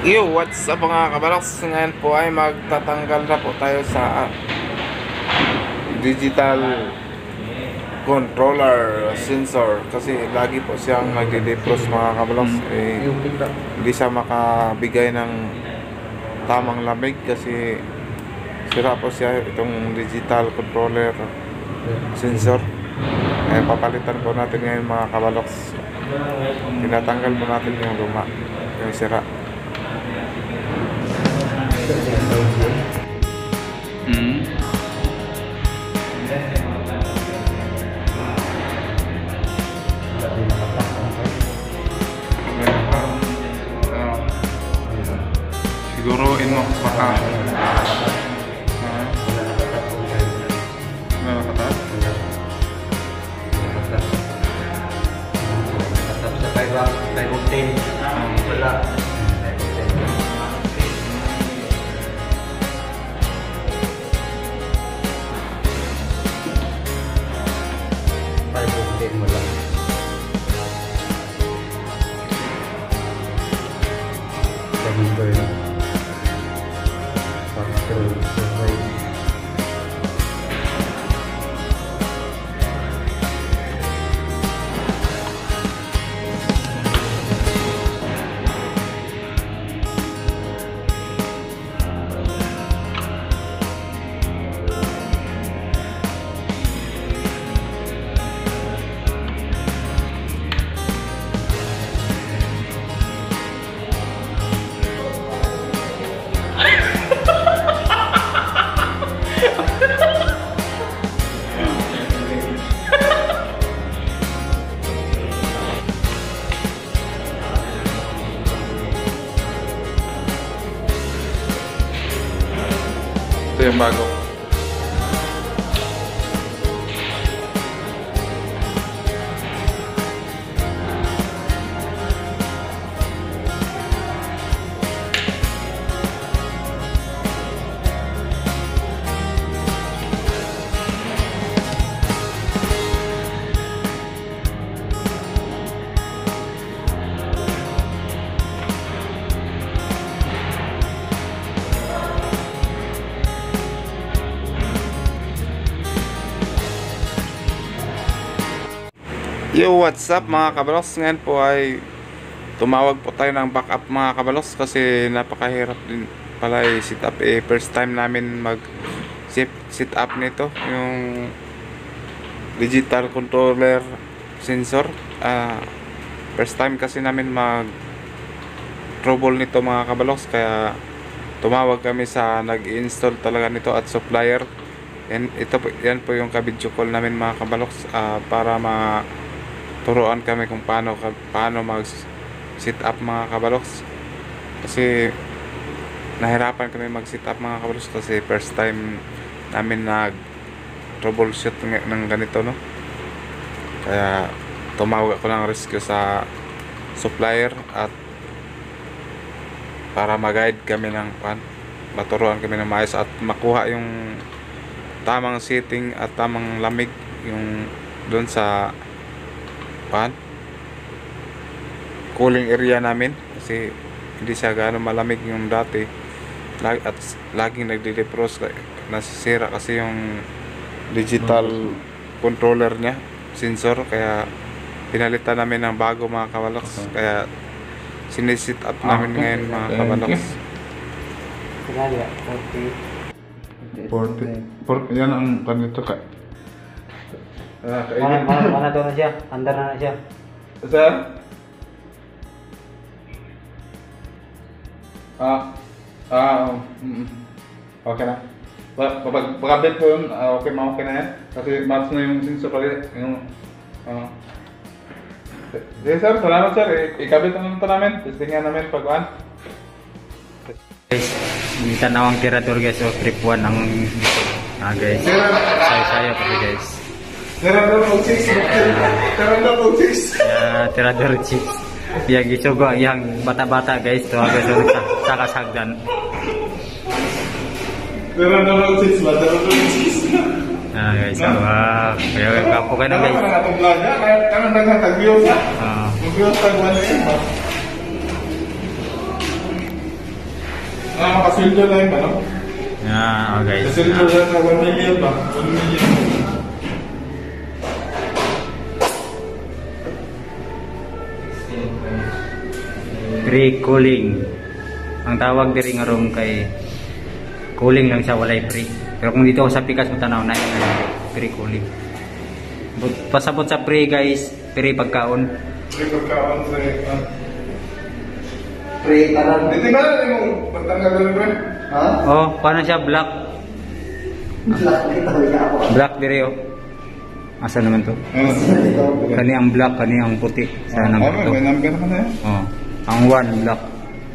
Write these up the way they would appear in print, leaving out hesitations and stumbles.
Yo, what's up mga kabaloks? Ngayon po ay magtatanggal na po tayo sa digital controller sensor kasi lagi po siyang nagde-defrost mga kabaloks. Hindi siya makabigay ng tamang lamig kasi sira po siya itong digital controller sensor. Papalitan po natin ngayon mga kabaloks. Tinatanggal po natin yung luma, yung sira. Siguruin mo baka ito yung bago. Yo, what's up mga kabalos? Ngayon po ay tumawag po tayo ng backup mga kabalos kasi napakahirap din pala i-set up. First time namin mag set up nito, yung digital controller sensor. First time kasi namin mag trouble nito mga kabalos, kaya tumawag kami sa nag-install talaga nito at supplier. And yan po yung ka-video call namin mga kabaloks, para turuan kami kung paano mag set up mga kabaloks, kasi nahirapan kami mag set up mga kabaloks kasi first time namin nag troubleshoot ng ganito, no? Kaya tumawag ako ng rescue sa supplier at para mag-guide kami ng maturuan kami ng maayos at makuha yung tamang setting at tamang lamig yung doon sa cooling area namin, kasi hindi siya gaano malamig yung dati at laging nagde-defrost, nasisira kasi yung digital controller nya sensor, kaya pinalitan namin ng bago mga kabaloks. Kaya sinisit up namin ngayon mga kabaloks. 40 yan ang kanito ka. Mana daw na siya? Andar na siya. Sir? Okay na. Pag-update ko yun, okay na yan. Kasi match na yung sensor pala. Sige sir, salamat sir. Ikabit naman ito namin. Testingan namin pag-uan. Guys, minta nawang tirador guys, o trip 1 ang guys. Sayo kasi guys. Tirador o chicks. Tirador chicks. Yang gisugo yang bata-bata guys, to agad sa kasagdan. Tirador o chicks. Guys, kaya kapo ka na guys. Kanang naghatag-views na. Mag-views tag 1 AM. makasildo lang ba, no? Ah, oh guys. Kasildo lang na 1 million ba? 1 million. Pre-cooling. Ang tawag diri nga room kay cooling lang siya, walay pre. Pero kung dito sa Pikas mo tanaw na yung pre-cooling. Pasabot sa pre guys, pre pagkaon. Pre pagkaon sa Pre, kanan. Dito ba na yung pagtanggal na pre? Ha? Oh, paano siya black? Black diri oh. Asa naman to? Kani ang black, kani ang puti. Sa number to. May number naman na yan. Oh, ang 1 black.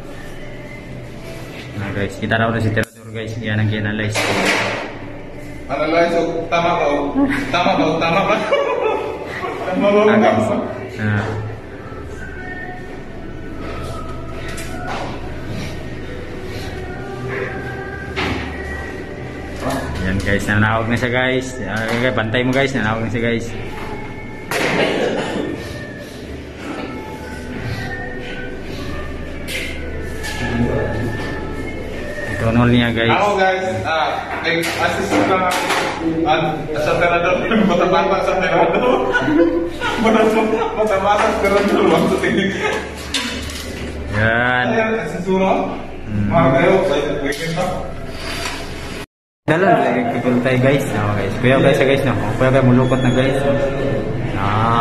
Na guys, kita raw na si Tirador guys, yan ang analyze. Analyze o tama ba? Tama ba? Tama ba? Tama ba? Ah, guys. Tama ba? Ah. Yan guys, nanawag na siya guys. Bantay mo guys, nanawag na siya guys. Itonol niya guys. Ako guys, nag-assist lang ako sa Tirador. Bata-bata sa Tirador. Bata-bata sa Tirador. Wag sa tingin. Yan. Ayan, asisuro. Mga kayo, weekend pa. Dalan lagi kikul tayo guys. No, guys. Kuya guys no. Kuya kayo mulukot na guys. Ah.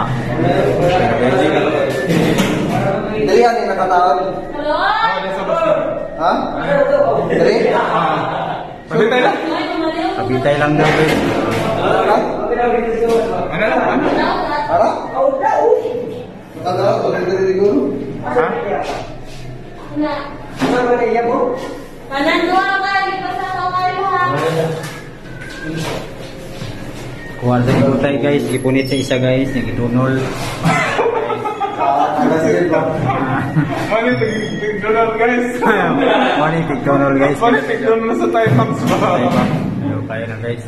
Dali yan yung nakatawag. Ha? Dali? Pabintay lang. Pabintay lang daw guys. Ha? Ano lang? Ara? Nakatawag? Dali siguro? Ha? Ano ba na iya po? Kanan doa ka, ipasama kayo ha. Kuha sa ikul tayo guys. Ipunit sa isa guys. Nagitunol. Ano sige ba? Mali, tig-donald guys. Mani tigtunol guys. Mali, tig-donald sa Thai Max ba? Ayo kaya na guys.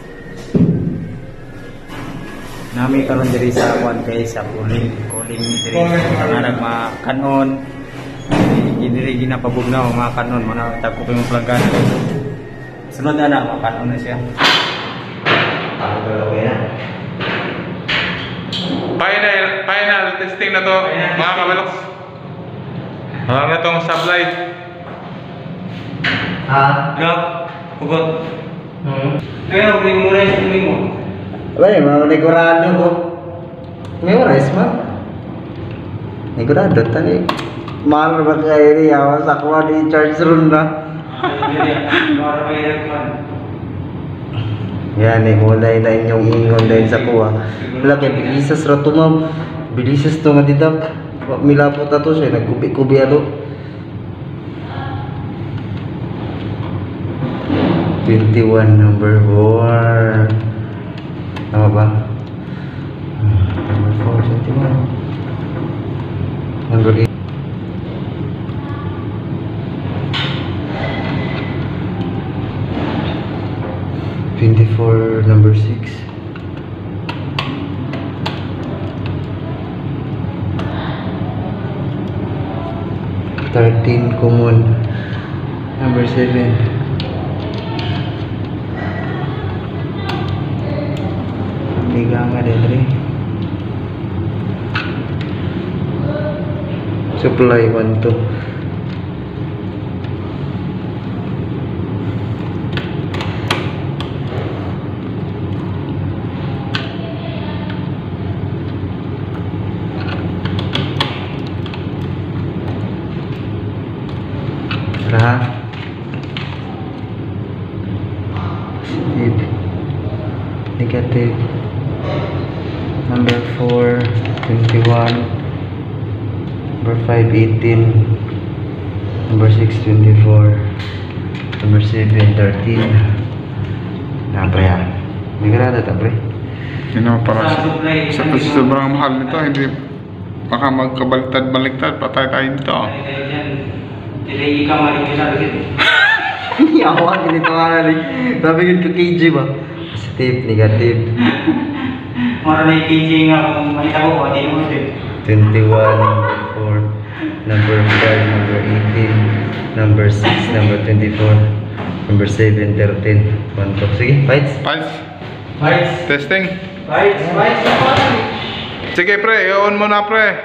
Nami karon diri sa kwan guys sa cooling diri nga nagmakanon. Diri ginapabugnaw mga kanon mana tagko yung plagana guys. Sunod na makanon na siya. Final testing na to, mga kabaloks. Mga itong supply. Ha? Gap, pugot. Kaya uling mo rin uling mo. Wala yung mga negurado ko. Memorize man. Negurado tani. Mahal ba kayo rin? Awas ako di charge room na. Yan eh, mulay na inyong ingon dahil sa kuha. Wala kaya bilisas ra to ma'am. Bilisas to nga didak. Milapot na to siya, nagkubi-kubi ato. 21 number 4. Tama ba? Number 4, 21. Number 8. Number 6. Common. Number 7. Tiga nga din. Supply 1 2. Positive, negative. Number 4 21. Number 5 18. Number 6 24. Number 7 13. Nah, pre ya. Migrado ta pre. Para sa sobrang mahal nito, hindi baka magkabaliktad-baliktad, patay tayo dito. Jadi ikaw marikisa dito. Yawa ganito nga rin. Sabi yun ka KG ba? Positive, negative. Mara na KG nga kung makita ko, di mo 21, number 4, number 5, number 18. number 6, number 24, number 7, 13, 1, 2. Sige, fights. Fights. Fights. Testing. Fights. Fights. Sige pre, i-on mo na pre.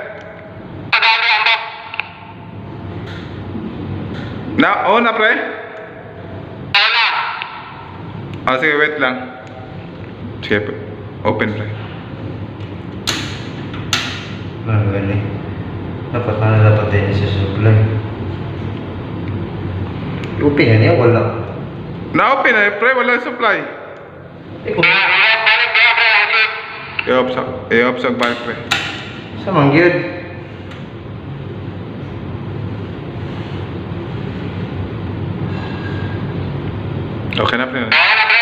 On na pre? Sige, wait lang. Sige pre. Open pre. Galing. Dapat din sa supply. Open yan yan, wala. Na-open na pre, wala supply. I-obsag balik pre. Sa mangyod. Okay na pre.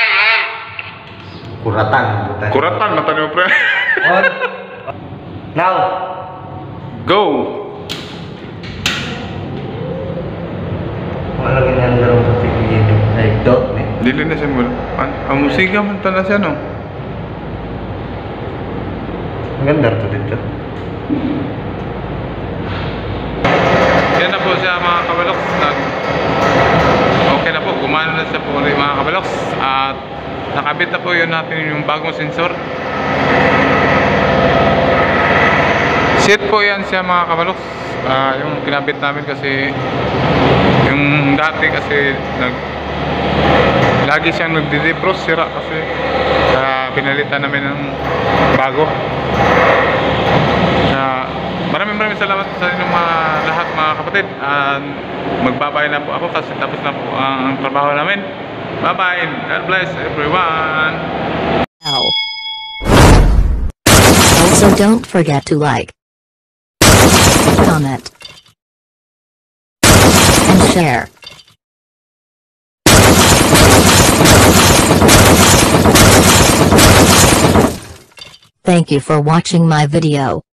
Kuratan. Butan. Kuratan, mata niyo pre. On. Now. Go! Wala ganyan darong patigilin. Like dot ne. Dili na siya mo. Ang musika man na siya no. Maganda to dito. Yan na po siya mga kabaloks. Okay na po, gumana na siya po ulit mga kabaloks. At nakabit na po yun natin yung bagong sensor. Set po yan siya mga kabaloks. Yung kinabit namin kasi yung dati kasi lagi siyang nagdi-defrost, sira kasi pinalitan namin ng bago. Maraming salamat sa inyong mga lahat mga kapatid. Magbabay na po ako kasi tapos na po ang trabaho namin. Bye bye, God bless everyone. Also don't forget to like, comment, and share. Thank you for watching my video.